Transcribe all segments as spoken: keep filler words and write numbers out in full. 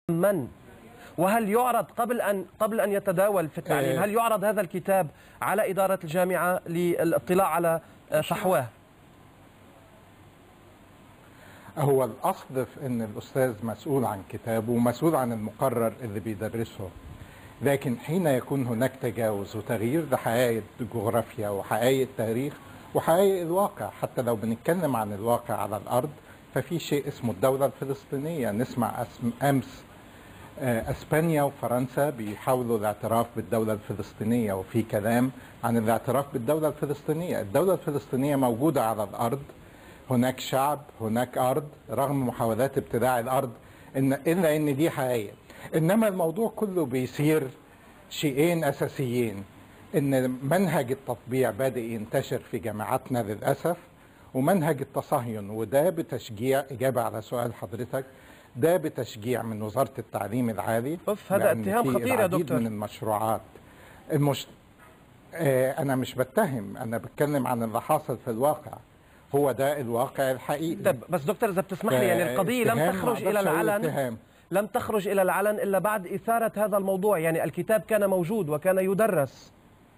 من؟ وهل يعرض قبل أن قبل أن يتداول في التعليم، هل يعرض هذا الكتاب على إدارة الجامعة للاطلاع على فحواه؟ هو الأصل في أن الأستاذ مسؤول عن كتابه ومسؤول عن المقرر اللي بيدرسه، لكن حين يكون هناك تجاوز وتغيير لحقائق الجغرافيا وحقائق التاريخ وحقائق الواقع، حتى لو بنتكلم عن الواقع على الأرض ففي شيء اسمه الدولة الفلسطينية. نسمع أمس أسبانيا وفرنسا بيحاولوا الاعتراف بالدولة الفلسطينية، وفي كلام عن الاعتراف بالدولة الفلسطينية. الدولة الفلسطينية موجودة على الأرض، هناك شعب، هناك أرض، رغم محاولات ابتلاع الأرض إن إلا إن دي حقيقة. إنما الموضوع كله بيصير شيئين أساسيين، إن منهج التطبيع بادئ ينتشر في جامعاتنا للأسف، ومنهج التصهين، وده بتشجيع، إجابة على سؤال حضرتك، ده بتشجيع من وزارة التعليم العالي. أوف، هذا اتهام خطير يا دكتور. من المشروعات المش... آه أنا مش بتهم، أنا بتكلم عن اللي حاصل في الواقع، هو ده الواقع الحقيقي. طب بس دكتور إذا بتسمح لي، يعني القضية لم تخرج إلى العلن اتهام. لم تخرج إلى العلن إلا بعد إثارة هذا الموضوع، يعني الكتاب كان موجود وكان يدرس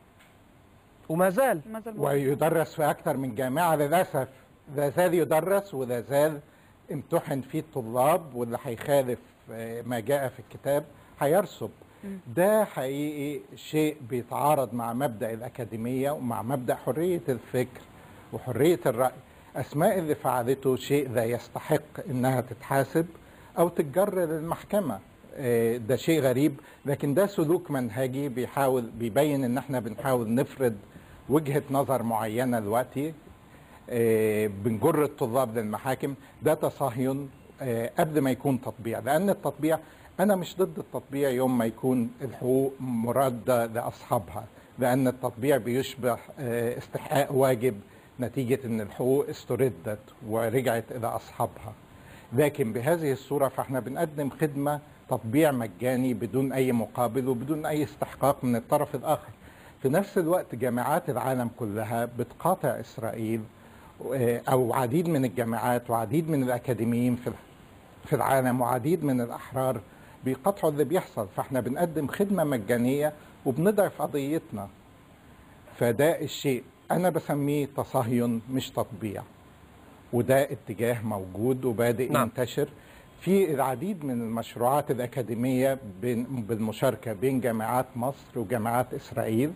وما زال ويدرس في أكثر من جامعة للأسف، لا زال يدرس ولا زال امتحن فيه الطلاب، واللي هيخالف ما جاء في الكتاب هيرسب. ده حقيقي شيء بيتعارض مع مبدأ الأكاديمية ومع مبدأ حرية الفكر وحرية الرأي. أسماء اللي فعلته شيء لا يستحق إنها تتحاسب أو تتجر للمحكمة، ده شيء غريب، لكن ده سلوك منهجي بيحاول بيبين إن احنا بنحاول نفرض وجهة نظر معينة دلوقتي، بنجر الطلاب للمحاكم. ده تصهين قبل ما يكون تطبيع، لأن التطبيع، أنا مش ضد التطبيع يوم ما يكون الحقوق مرادة لأصحابها، لأن التطبيع بيشبه استحقاق واجب نتيجة أن الحقوق استردت ورجعت إلى أصحابها. لكن بهذه الصورة فإحنا بنقدم خدمة تطبيع مجاني بدون أي مقابل وبدون أي استحقاق من الطرف الآخر. في نفس الوقت جامعات العالم كلها بتقاطع إسرائيل، أو عديد من الجامعات وعديد من الأكاديميين في في العالم وعديد من الأحرار بيقطعوا اللي بيحصل. فإحنا بنقدم خدمة مجانية وبنضعف قضيتنا. فده الشيء أنا بسميه تصهين مش تطبيع، وده اتجاه موجود وبادئ نعم. ينتشر في العديد من المشروعات الأكاديمية بالمشاركة بين جامعات مصر وجامعات إسرائيل،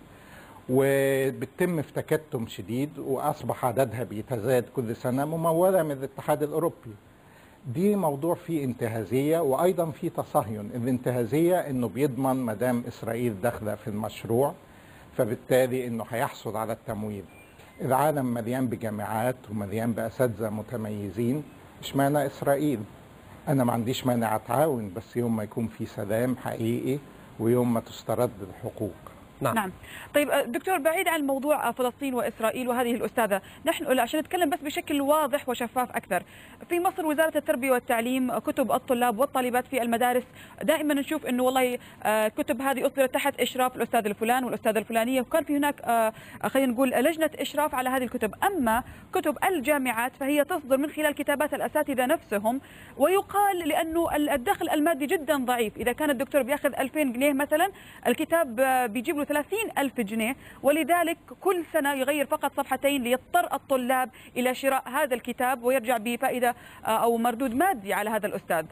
وبتتم في تكتم شديد، وأصبح عددها بيتزايد كل سنة، ممولة من الاتحاد الأوروبي. دي موضوع فيه انتهازية وأيضا فيه تصهين. الانتهازية إنه بيضمن مدام إسرائيل داخلة في المشروع فبالتالي إنه هيحصل على التمويل. العالم مليان بجامعات ومليان بأساتذة متميزين، اشمعنى إسرائيل؟ أنا ما عنديش مانع أتعاون، بس يوم ما يكون في سلام حقيقي ويوم ما تسترد الحقوق. نعم. نعم. طيب دكتور، بعيد عن موضوع فلسطين وإسرائيل وهذه الأستاذة، نحن عشان نتكلم بس بشكل واضح وشفاف أكثر، في مصر وزارة التربية والتعليم كتب الطلاب والطالبات في المدارس دائما نشوف إنه والله كتب هذه أصدرت تحت إشراف الأستاذ الفلان والأستاذة الفلانية، وكان في هناك خلينا نقول لجنة إشراف على هذه الكتب. أما كتب الجامعات فهي تصدر من خلال كتابات الأساتذة نفسهم، ويقال لأنه الدخل المادي جدا ضعيف. إذا كان الدكتور بياخذ ألفين جنيه مثلا، الكتاب بيجيب له ثلاثين ألف جنيه، ولذلك كل سنة يغير فقط صفحتين ليضطر الطلاب إلى شراء هذا الكتاب ويرجع بفائدة أو مردود مادي على هذا الأستاذ،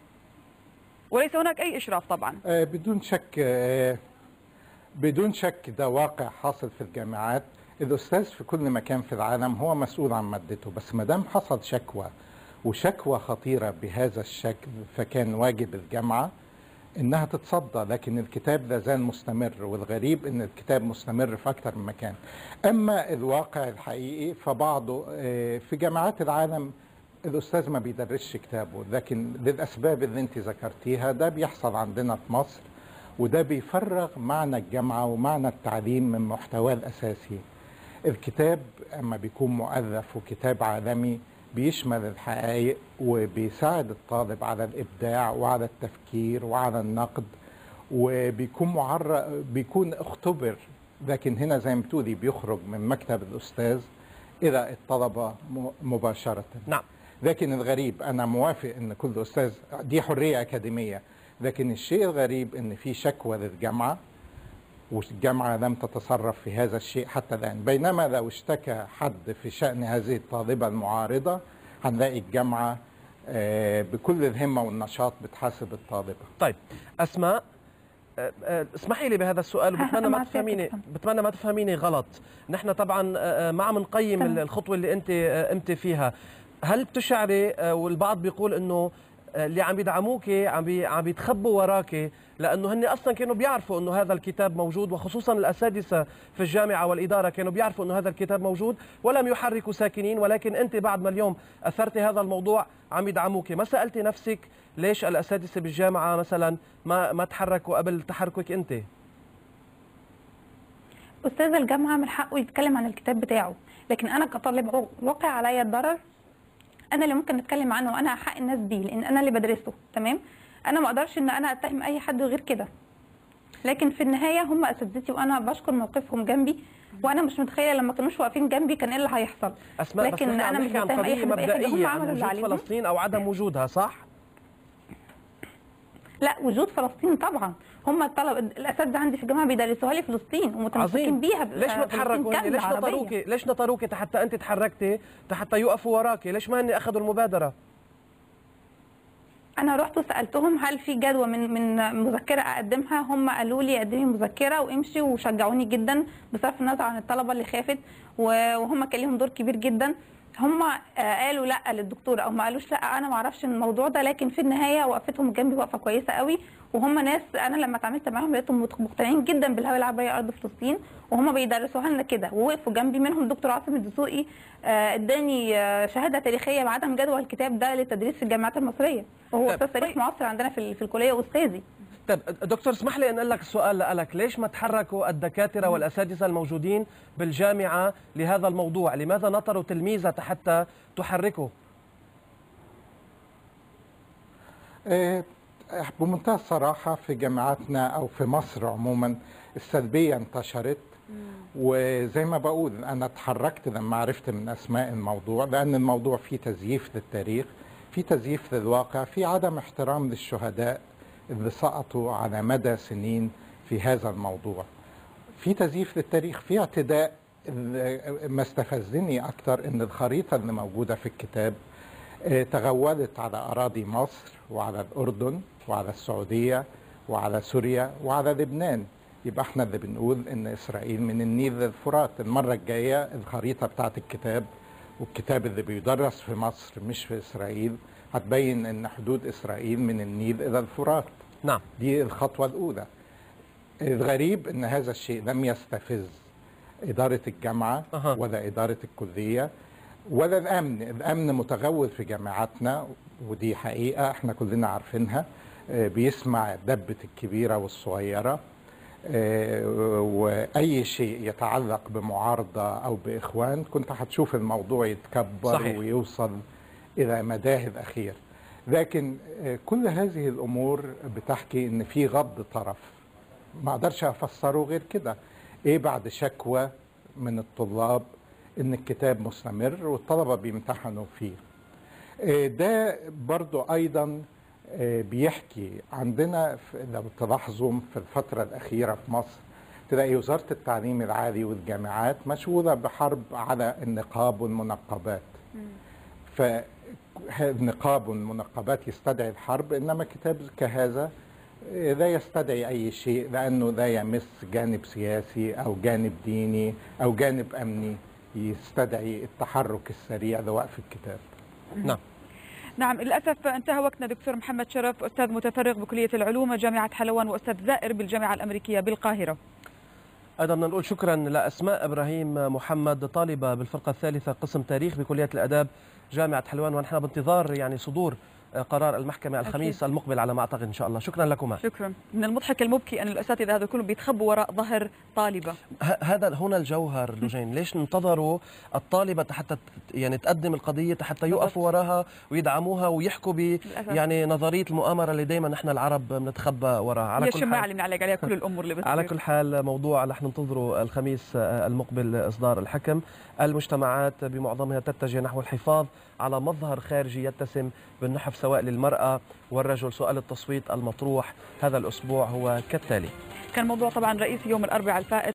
وليس هناك أي إشراف طبعا. آه بدون شك، آه بدون شك ده واقع حاصل في الجامعات. الأستاذ في كل مكان في العالم هو مسؤول عن مادته، بس ما دام حصل شكوى وشكوى خطيرة بهذا الشكل فكان واجب الجامعة إنها تتصدى. لكن الكتاب لا زال مستمر، والغريب إن الكتاب مستمر في أكثر من مكان. أما الواقع الحقيقي فبعضه في جامعات العالم الأستاذ ما بيدرسش كتابه، لكن للأسباب اللي أنت ذكرتيها ده بيحصل عندنا في مصر، وده بيفرغ معنى الجامعة ومعنى التعليم من محتواه الأساسي. الكتاب أما بيكون مؤلف وكتاب عالمي بيشمل الحقائق وبيساعد الطالب على الإبداع وعلى التفكير وعلى النقد، وبيكون معرض، بيكون اختبر. لكن هنا زي ما بتقولي بيخرج من مكتب الأستاذ إلى الطلبة مباشرة. نعم. لكن الغريب، أنا موافق أن كل أستاذ، دي حرية أكاديمية، لكن الشيء الغريب ان في شكوى للجامعه، والجامعه لم تتصرف في هذا الشيء حتى الان، بينما لو اشتكى حد في شان هذه الطالبه المعارضه هنلاقي الجامعه بكل الهمه والنشاط بتحاسب الطالبه. طيب اسماء، اسمحي لي بهذا السؤال وبتمنى ما تفهميني بتمنى ما تفهميني غلط. نحن طبعا ما عم نقيم الخطوه اللي انت قمت فيها. هل بتشعري، والبعض بيقول انه اللي عم يدعموكي عم بي عم بيتخبوا وراكي لانه هن اصلا كانوا بيعرفوا انه هذا الكتاب موجود، وخصوصا الاساتذه في الجامعه والاداره كانوا بيعرفوا انه هذا الكتاب موجود ولم يحركوا ساكنين، ولكن انت بعد ما اليوم اثرتي هذا الموضوع عم يدعموكي. ما سالتي نفسك ليش الاساتذه بالجامعه مثلا ما ما تحركوا قبل تحركك انت؟ استاذ الجامعه من حقه يتكلم عن الكتاب بتاعه، لكن انا كطالب واقع عليا الضرر، انا اللي ممكن اتكلم عنه وانا احق الناس بيه لان انا اللي بدرسه. تمام، انا ما اقدرش ان انا اتهم اي حد غير كده، لكن في النهايه هم اساتذتي وانا بشكر موقفهم جنبي، وانا مش متخيله لما كانوش واقفين جنبي كان ايه اللي هيحصل. أسماء، لكن بس انا مش بتهم اي حد باي حاجه، هم عملوا اللي عليهم. فلسطين او عدم وجودها، صح؟ لا، وجود فلسطين طبعا. هم الطلبه الاساتذه عندي في الجامعه بيدرسوها لي فلسطين ومتمسكين بيها. ليش ما تحركوا؟ ليش نطروكي؟ ليش نطروكي حتى انت تحركتي حتى يوقفوا وراكي؟ ليش ما هني اخذوا المبادره؟ انا رحت وسالتهم هل في جدوى من من مذكره اقدمها، هم قالوا لي قدمي مذكره وامشي، وشجعوني جدا بصرف النظر عن الطلبه اللي خافت، وهم كان ليهم دور كبير جدا. هم قالوا لا للدكتور او ما قالوش لا، انا ما اعرفش الموضوع ده، لكن في النهايه وقفتهم جنبي وقفه كويسه قوي، وهم ناس انا لما اتعاملت معاهم لقيتهم مقتنعين جدا بالهويه العربيه ارض فلسطين، وهم بيدرسوها لنا كده ووقفوا جنبي. منهم دكتور عاصم الدسوقي اداني شهاده تاريخيه بعدم جدوى الكتاب ده للتدريس في الجامعات المصريه، وهو استاذ تاريخ معاصر عندنا في في الكليه واستاذي. طيب دكتور، اسمح لي ان اقول لك السؤال لك، ليش ما تحركوا الدكاتره والاساتذه الموجودين بالجامعه لهذا الموضوع؟ لماذا نطروا تلميذه حتى تحركوا؟ بمنتهى الصراحه في جامعاتنا او في مصر عموما السلبيه انتشرت، وزي ما بقول انا اتحركت لما عرفت من اسماء الموضوع، لان الموضوع فيه تزييف للتاريخ، فيه تزييف للواقع، فيه عدم احترام للشهداء اللي سقطوا على مدى سنين في هذا الموضوع، في تزييف للتاريخ، في اعتداء. ما استفزني اكتر ان الخريطه اللي موجوده في الكتاب تغولت على اراضي مصر وعلى الاردن وعلى السعوديه وعلى سوريا وعلى لبنان. يبقى احنا اللي بنقول ان اسرائيل من النيل للفرات. المره الجايه الخريطه بتاعت الكتاب والكتاب اللي بيدرس في مصر مش في اسرائيل هتبين ان حدود اسرائيل من النيل الى الفرات. نعم، دي الخطوه الاولى. الغريب ان هذا الشيء لم يستفز اداره الجامعه أه. ولا اداره الكليه ولا الامن. الامن متغول في جامعاتنا، ودي حقيقه احنا كلنا عارفينها، بيسمع دبه الكبيره والصغيره، واي شيء يتعلق بمعارضه او باخوان كنت هتشوف الموضوع يتكبر صحيح. ويوصل الى مداه الاخير. لكن كل هذه الامور بتحكي ان في غض طرف، ما اقدرش افسره غير كده. ايه بعد شكوى من الطلاب ان الكتاب مستمر والطلبه بيمتحنوا فيه. ده برضو ايضا بيحكي عندنا، لو تلاحظوا في الفتره الاخيره في مصر تلاقي وزاره التعليم العالي والجامعات مشغوله بحرب على النقاب والمنقبات. فالنقاب والمنقبات يستدعي الحرب، انما كتاب كهذا لا يستدعي اي شيء لانه لا يمس جانب سياسي او جانب ديني او جانب امني يستدعي التحرك السريع لوقف الكتاب. نعم نعم، للأسف انتهى وقتنا. دكتور محمد شرف، أستاذ متفرغ بكلية العلوم جامعة حلوان وأستاذ زائر بالجامعة الأمريكية بالقاهرة. أيضا بدنا نقول شكرا لأسماء إبراهيم محمد، طالبة بالفرقة الثالثة قسم تاريخ بكلية الآداب جامعة حلوان، ونحن بانتظار يعني صدور قرار المحكمة الخميس أكيد. المقبل على ما أعتقد إن شاء الله. شكرا لكما. شكرا. من المضحك المبكي أن الأساتذة هذا كلهم بيتخبوا وراء ظهر طالبة. هذا هنا الجوهر لجين، ليش انتظروا الطالبة حتى يعني تقدم القضية حتى يوقفوا وراها ويدعموها ويحكوا ب يعني نظرية المؤامرة اللي دايما نحن العرب بنتخبى وراها. على كل حال اللي بنعلق عليها كل الأمور اللي بتصير. على كل حال موضوع رح ننتظره الخميس المقبل إصدار الحكم. المجتمعات بمعظمها تتجه نحو الحفاظ على مظهر خارجي يتسم بالنحو سواء للمرأة والرجل. سؤال التصويت المطروح هذا الأسبوع هو كالتالي. كان موضوع طبعا رئيسي يوم الأربعاء الفائت